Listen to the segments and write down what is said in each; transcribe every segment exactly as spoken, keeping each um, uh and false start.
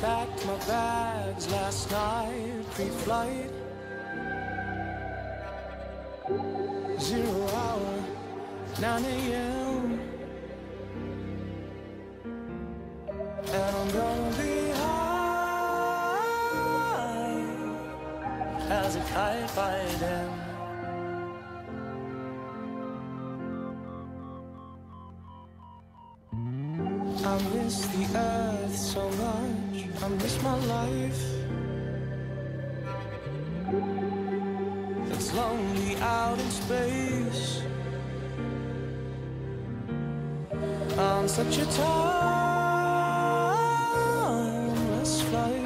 packed my bags last night, pre-flight. Zero hour, nine A M And I'm gonna be high as a kite by then. I miss the earth so much, I miss my life. It's lonely out in space on such a timeless flight.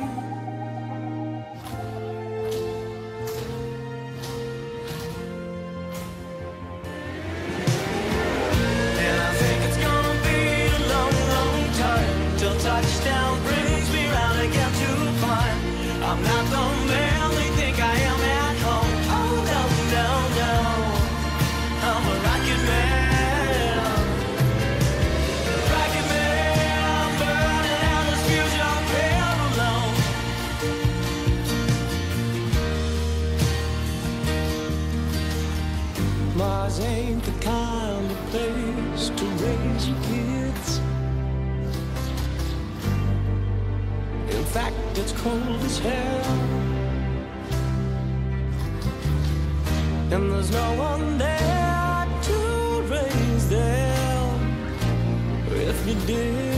And I think it's gonna be a long, long time till touchdown brings me round again to find I'm not the man they think I am at home. Oh no, no, no, I'm a rocket man. Rocket man, I'm burning out this future pale alone. Mars ain't the kind of place to raise your kids. In fact, it's cold as hell, and there's no one there to raise them if you did.